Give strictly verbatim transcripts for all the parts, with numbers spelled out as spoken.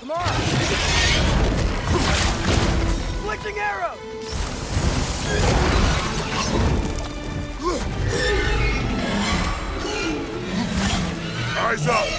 Come on! Flicking arrow! Eyes up!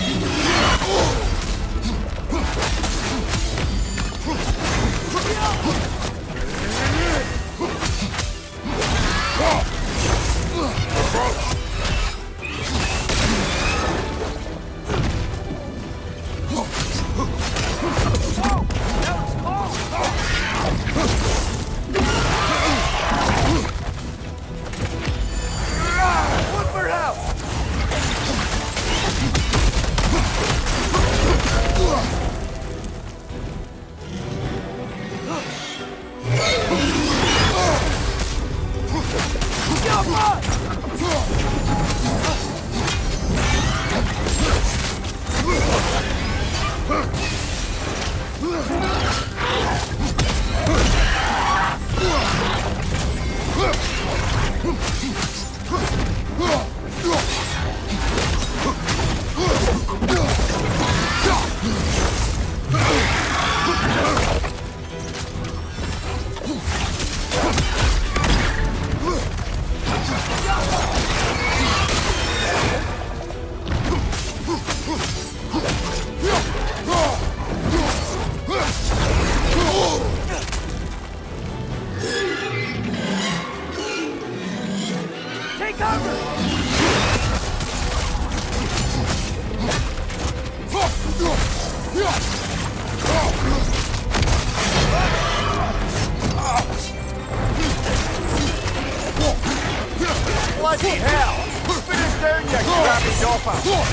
Bloody hell! Finish down, you crappy dopper!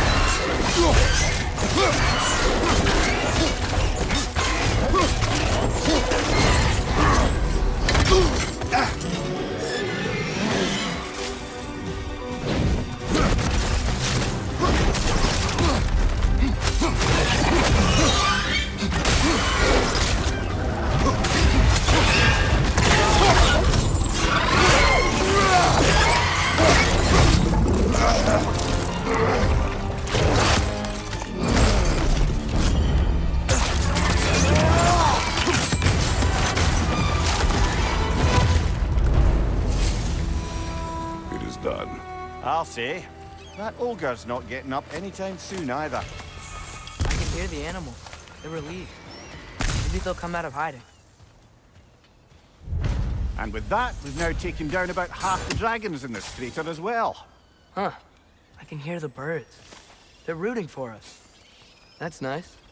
Done. I'll say. That ogre's not getting up anytime soon either. I can hear the animals. They're relieved. Maybe they'll come out of hiding. And with that, we've now taken down about half the dragons in this crater as well. Huh. I can hear the birds. They're rooting for us. That's nice.